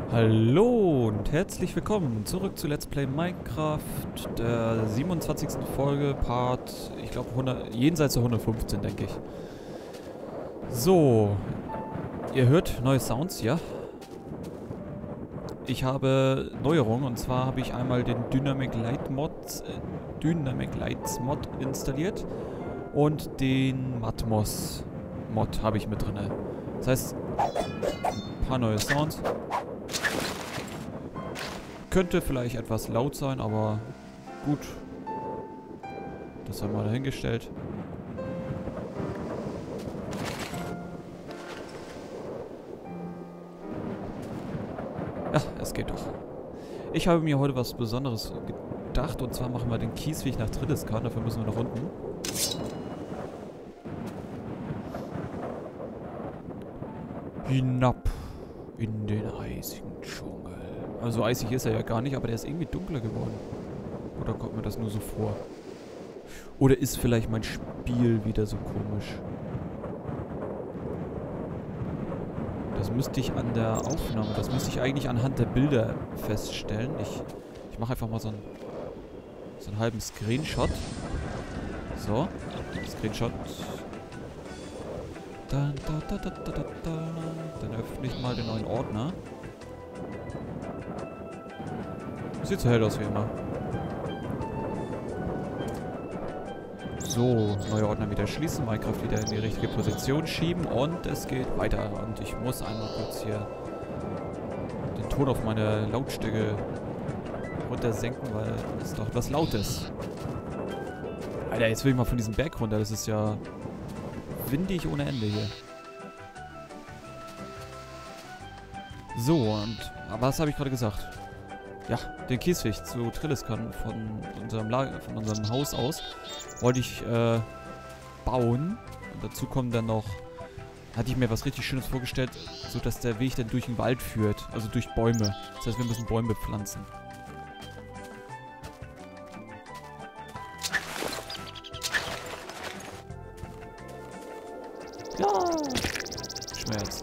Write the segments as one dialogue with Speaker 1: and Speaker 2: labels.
Speaker 1: Hallo und herzlich willkommen zurück zu Let's Play Minecraft, der 27. Folge, Part, ich glaube, jenseits der 115, denke ich. So, ihr hört neue Sounds, ja? Ich habe Neuerungen, und zwar habe ich einmal den Dynamic Lights Mod installiert und den Matmos Mod habe ich mit drin. Das heißt, ein paar neue Sounds. Könnte vielleicht etwas laut sein, aber gut. Das haben wir dahingestellt. Ja, es geht doch. Ich habe mir heute was Besonderes gedacht, und zwar machen wir den Kiesweg nach Trilliskan. Dafür müssen wir nach unten. Hinab in den eisigen Dschungel. Also eisig ist er ja gar nicht, aber der ist irgendwie dunkler geworden. Oder kommt mir das nur so vor? Oder ist vielleicht mein Spiel wieder so komisch? Das müsste ich an der Aufnahme, das müsste ich eigentlich anhand der Bilder feststellen. Ich mache einfach mal so einen halben Screenshot. So, Screenshot. Dann öffne ich mal den neuen Ordner. Sieht so hell aus wie immer. So, neue Ordner wieder schließen, Minecraft wieder in die richtige Position schieben und es geht weiter. Und ich muss einmal kurz hier den Ton auf meine Lautstärke runtersenken, weil es doch etwas laut ist. Alter, jetzt will ich mal von diesem Berg runter, das ist ja windig ohne Ende hier. So, und was habe ich gerade gesagt? Ja, den Kiesweg zu Trilliskan von unserem Haus aus wollte ich bauen. Und dazu kommen dann noch, hatte ich mir was richtig Schönes vorgestellt, so dass der Weg dann durch den Wald führt, also durch Bäume. Das heißt, wir müssen Bäume pflanzen. Ja! Schmerz.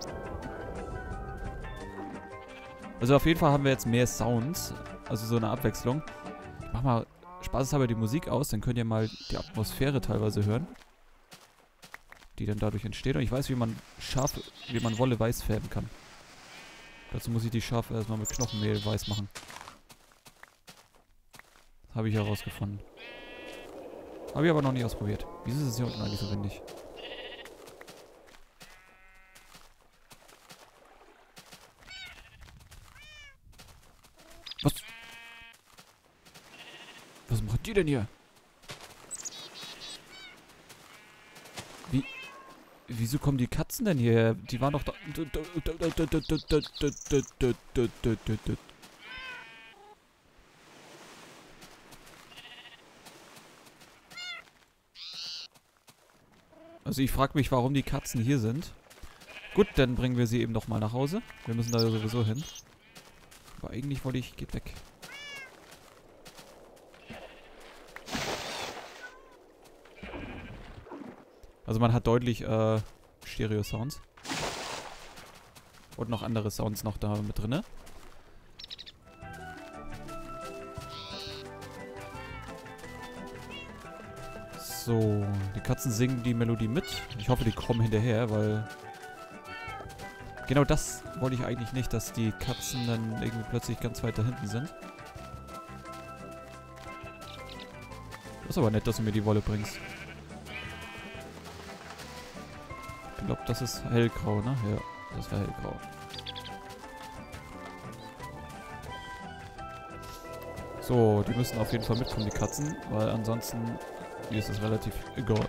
Speaker 1: Also auf jeden Fall haben wir jetzt mehr Sounds, also so eine Abwechslung. Ich mach mal spaßeshalber die Musik aus, dann könnt ihr mal die Atmosphäre teilweise hören, die dann dadurch entsteht. Und ich weiß, wie man Wolle weiß färben kann. Dazu muss ich die Schafe erstmal mit Knochenmehl weiß machen. Das habe ich herausgefunden. Habe ich aber noch nicht ausprobiert. Wieso ist es hier unten eigentlich so windig? Was macht die denn hier? Wieso kommen die Katzen denn hierher? Die waren doch da. Also ich frage mich, warum die Katzen hier sind. Gut, dann bringen wir sie eben noch mal nach Hause. Wir müssen da sowieso hin. Aber eigentlich wollte ich... Geht weg. Also man hat deutlich Stereo-Sounds. Und noch andere Sounds noch da mit drinne. So, die Katzen singen die Melodie mit. Ich hoffe, die kommen hinterher, weil... Genau das wollte ich eigentlich nicht, dass die Katzen dann irgendwie plötzlich ganz weit da hinten sind. Das ist aber nett, dass du mir die Wolle bringst. Ich glaube, das ist hellgrau, ne? Ja, das war hellgrau. So, die müssen auf jeden Fall mitkommen, die Katzen, weil ansonsten hier ist es relativ egal.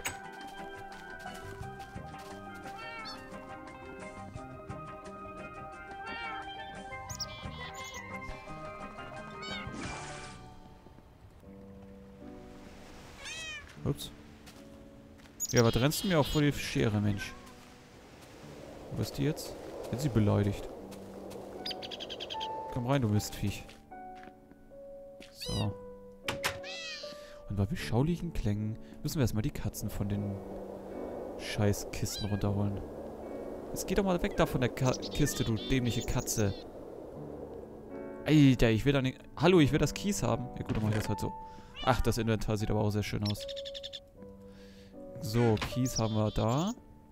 Speaker 1: Ups. Ja, was rennst du mir auch vor die Schere, Mensch? Wo ist die jetzt? Jetzt ist sie beleidigt. Komm rein, du Mistviech. So. Und bei beschaulichen Klängen müssen wir erstmal die Katzen von den scheiß Kisten runterholen. Jetzt geh doch mal weg da von der Kiste, du dämliche Katze. Alter, ich will da nicht... Hallo, ich will das Kies haben. Ja gut, dann mach ich das halt so. Ach, das Inventar sieht aber auch sehr schön aus. So, Kies haben wir da.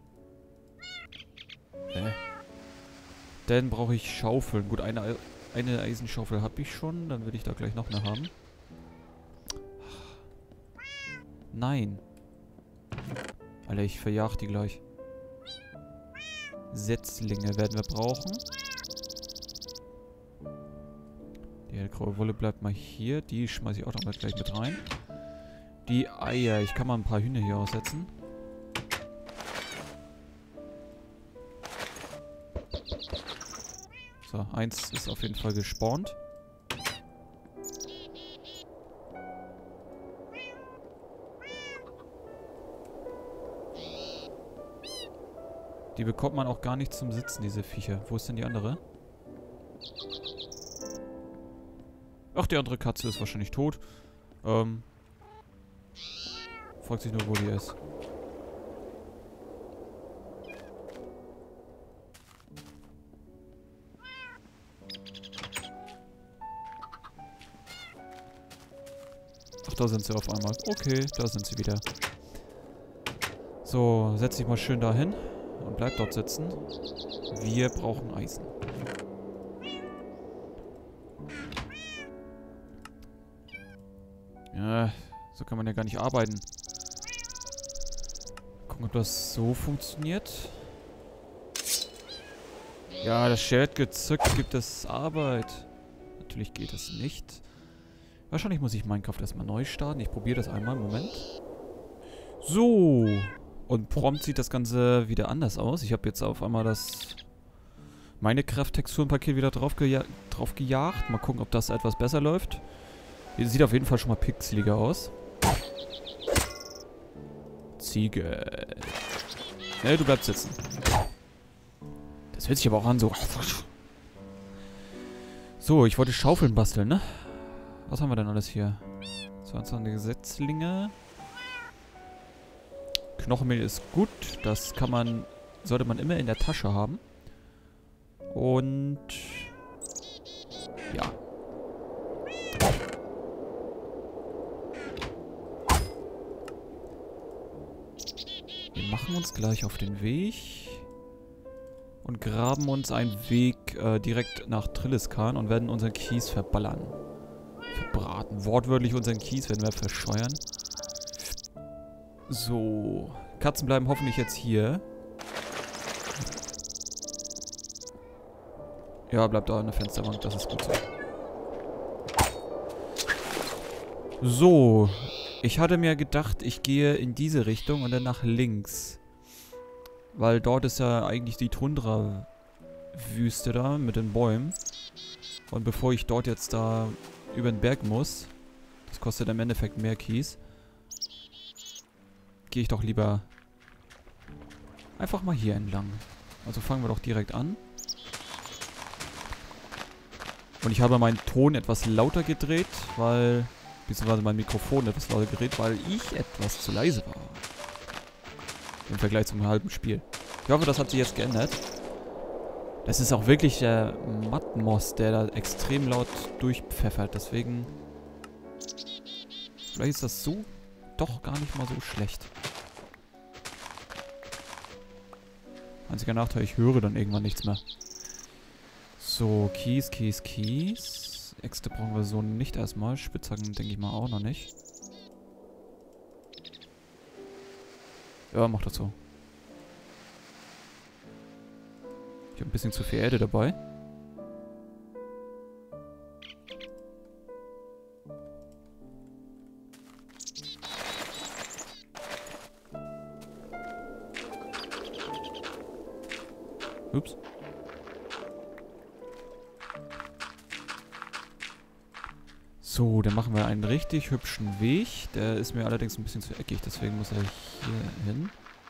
Speaker 1: Dann brauche ich Schaufeln. Gut, eine Eisenschaufel habe ich schon. Dann will ich da gleich noch eine haben. Nein. Alter, ich verjag die gleich. Setzlinge werden wir brauchen. Die hellgraue Wolle bleibt mal hier. Die schmeiße ich auch noch mal gleich mit rein. Die Eier. Ich kann mal ein paar Hühner hier aussetzen. So, eins ist auf jeden Fall gespawnt. Die bekommt man auch gar nicht zum Sitzen, diese Viecher. Wo ist denn die andere? Ach, die andere Katze ist wahrscheinlich tot. Fragt sich nur, wo die ist. Ach, da sind sie auf einmal. Okay, da sind sie wieder. So, setz dich mal schön dahin. Und bleib dort sitzen. Wir brauchen Eisen. Ja, so kann man ja gar nicht arbeiten. Gucken, ob das so funktioniert. Ja, das Schwert gezückt, gibt es Arbeit. Natürlich geht es nicht. Wahrscheinlich muss ich Minecraft erstmal neu starten. Ich probiere das einmal. Moment. So. Und prompt sieht das Ganze wieder anders aus. Ich habe jetzt auf einmal das Minecraft-Texturenpaket wieder drauf gejagt. Mal gucken, ob das etwas besser läuft. Sieht auf jeden Fall schon mal pixeliger aus. Ziege. Ne, du bleibst sitzen. Das hört sich aber auch an so. So, ich wollte Schaufeln basteln, ne? Was haben wir denn alles hier? 22 Setzlinge. Knochenmehl ist gut. Das kann man, sollte man immer in der Tasche haben. Und ja. Wir machen uns gleich auf den Weg und graben uns einen Weg direkt nach Trilliscan und werden unseren Kies verballern. Verbraten. Wortwörtlich unseren Kies werden wir verscheuern. So. Katzen bleiben hoffentlich jetzt hier. Ja, bleibt da an der Fensterbank. Das ist gut so. So. Ich hatte mir gedacht, ich gehe in diese Richtung und dann nach links. Weil dort ist ja eigentlich die Tundra-Wüste da mit den Bäumen. Und bevor ich dort jetzt da über den Berg muss, das kostet im Endeffekt mehr Kies, gehe ich doch lieber einfach mal hier entlang. Also fangen wir doch direkt an. Und ich habe meinen Ton etwas lauter gedreht, weil... beziehungsweise mein Mikrofon etwas lauter gedreht, weil ich etwas zu leise war. Im Vergleich zum halben Spiel. Ich hoffe, das hat sich jetzt geändert. Das ist auch wirklich der Matmos, der da extrem laut durchpfeffert. Deswegen... vielleicht ist das so doch gar nicht mal so schlecht. Einziger Nachteil, ich höre dann irgendwann nichts mehr. So, Kies. Äxte brauchen wir so nicht erstmal. Spitzhacken denke ich mal auch noch nicht. Ja, mach das so. Ich habe ein bisschen zu viel Erde dabei. Ups. So, dann machen wir einen richtig hübschen Weg. Der ist mir allerdings ein bisschen zu eckig, deswegen muss er hier hin.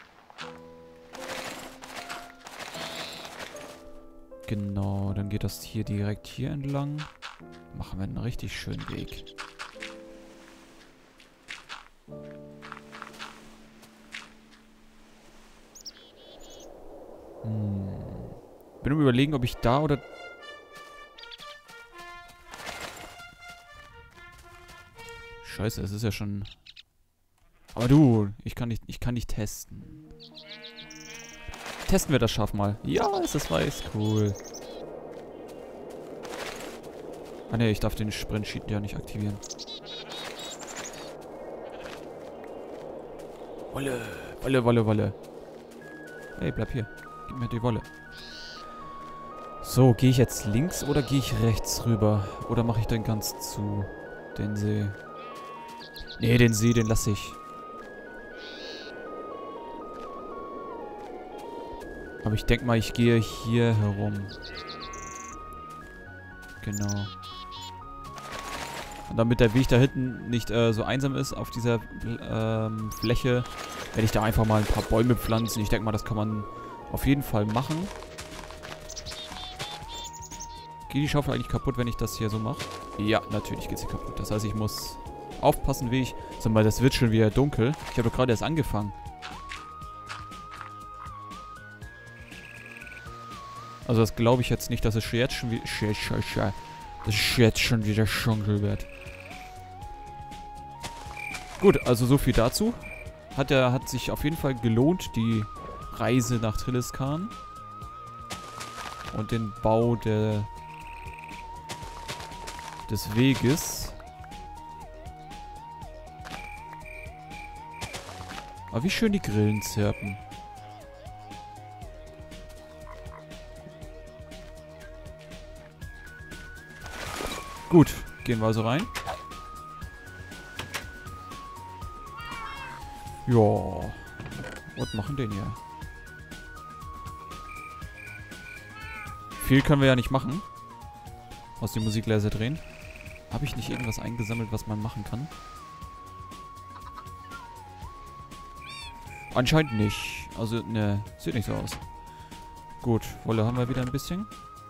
Speaker 1: Genau, dann geht das hier direkt hier entlang. Machen wir einen richtig schönen Weg. Bin am Überlegen, ob ich da oder... Scheiße, es ist ja schon... Aber du, ich kann nicht testen. Testen wir das Schaf mal. Ja, es ist weiß. Cool. Ah ne, ich darf den Sprint-Sheet ja nicht aktivieren. Wolle, Wolle, Wolle, Wolle. Hey, bleib hier. Gib mir die Wolle. So, gehe ich jetzt links oder gehe ich rechts rüber? Oder mache ich den ganz zu? Den See. Nee, den See, den lasse ich. Aber ich denke mal, ich gehe hier herum. Genau. Und damit der Weg da hinten nicht so einsam ist auf dieser Fläche, werde ich da einfach mal ein paar Bäume pflanzen. Ich denke mal, das kann man auf jeden Fall machen. Geht die Schaufel eigentlich kaputt, wenn ich das hier so mache? Ja, natürlich geht sie kaputt. Das heißt, ich muss aufpassen, wie ich... Sag mal, das wird schon wieder dunkel. Ich habe doch gerade erst angefangen. Also das glaube ich jetzt nicht, dass es jetzt schon wieder... dass es jetzt schon wieder dunkel wird. Gut, also so viel dazu. Hat sich auf jeden Fall gelohnt, die Reise nach Trilliscan. Und den Bau des Weges. Aber wie schön die Grillen zirpen. Gut, gehen wir also rein. Ja, was machen denn hier? Viel können wir ja nicht machen. Aus dem Musik leise drehen. Habe ich nicht irgendwas eingesammelt, was man machen kann? Anscheinend nicht. Also, ne, sieht nicht so aus. Gut, Wolle haben wir wieder ein bisschen.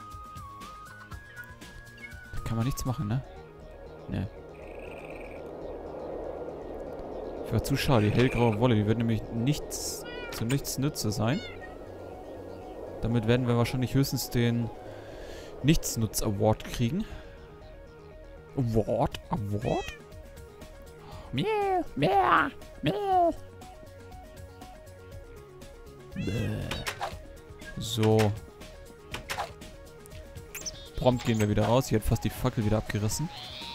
Speaker 1: Da kann man nichts machen, ne? Ne. War zu schade. Die hellgraue Wolle, die wird nämlich zu nichts Nütze sein. Damit werden wir wahrscheinlich höchstens den Nichtsnutz-Award kriegen. Award? Mehr. So. Prompt gehen wir wieder raus. Hier hat fast die Fackel wieder abgerissen.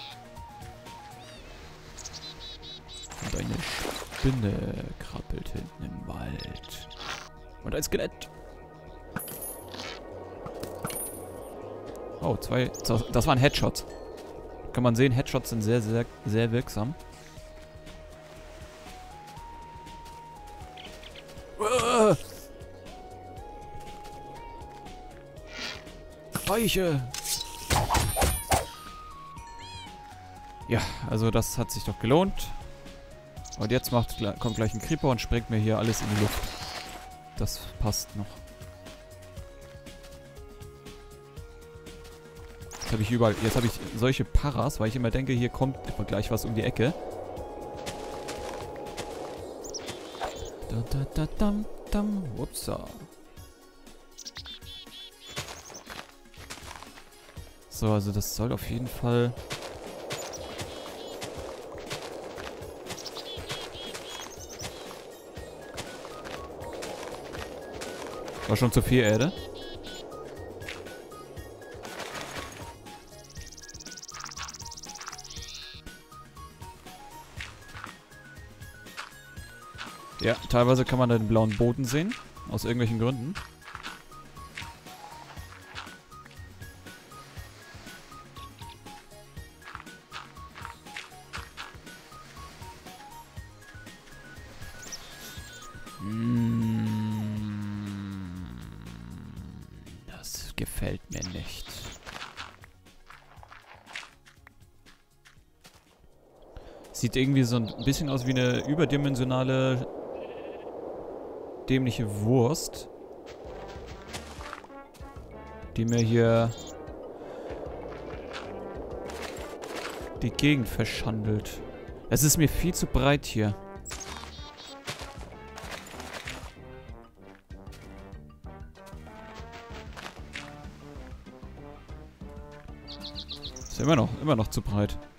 Speaker 1: Und eine Spinne krabbelt hinten im Wald. Und ein Skelett. Oh, zwei. Das waren Headshots. Kann man sehen, Headshots sind sehr, sehr, sehr wirksam. Weiche! Ja, also das hat sich doch gelohnt. Und jetzt kommt gleich ein Creeper und sprengt mir hier alles in die Luft. Das passt noch. Jetzt habe ich solche Paras, weil ich immer denke, hier kommt gleich was um die Ecke. Upsa. So, also das soll auf jeden Fall... War schon zu viel Erde. Ja, teilweise kann man da den blauen Boden sehen. Aus irgendwelchen Gründen. Das gefällt mir nicht. Sieht irgendwie so ein bisschen aus wie eine überdimensionale dämliche Wurst, die mir hier die Gegend verschandelt. Es ist mir viel zu breit hier. Ist ja immer noch zu breit.